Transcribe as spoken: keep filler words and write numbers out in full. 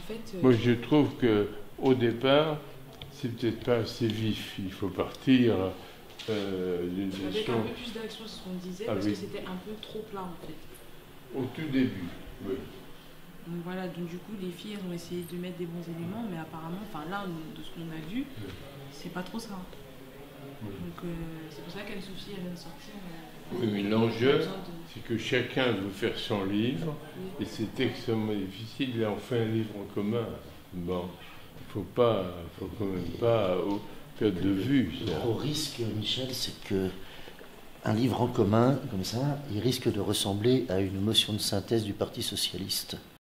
fait... Euh... Moi, je trouve qu'au départ, c'est peut-être pas assez vif. Il faut partir euh, d'une façon... Avec un peu plus d'action, c'est ce qu'on disait, parce avec... que c'était un peu trop plat, en fait. Au tout début, oui. Donc voilà, donc du coup, les filles, elles ont essayé de mettre des bons éléments, mais apparemment, enfin là, de ce qu'on a vu, oui. c'est pas trop ça. Oui. Donc euh, c'est pour ça qu'Anne-Sophie, elle vient de sortir... Euh... Oui, mais l'enjeu, c'est que chacun veut faire son livre, oui. et c'est extrêmement difficile. Là, on fait un livre en commun. Bon, il ne faut pas, faut quand même pas perdre de vue. Le gros risque, Michel, c'est que un livre en commun, comme ça, il risque de ressembler à une motion de synthèse du Parti socialiste.